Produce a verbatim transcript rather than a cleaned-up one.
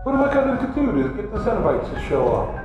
What am I going to do? To get the Cenobites to show up?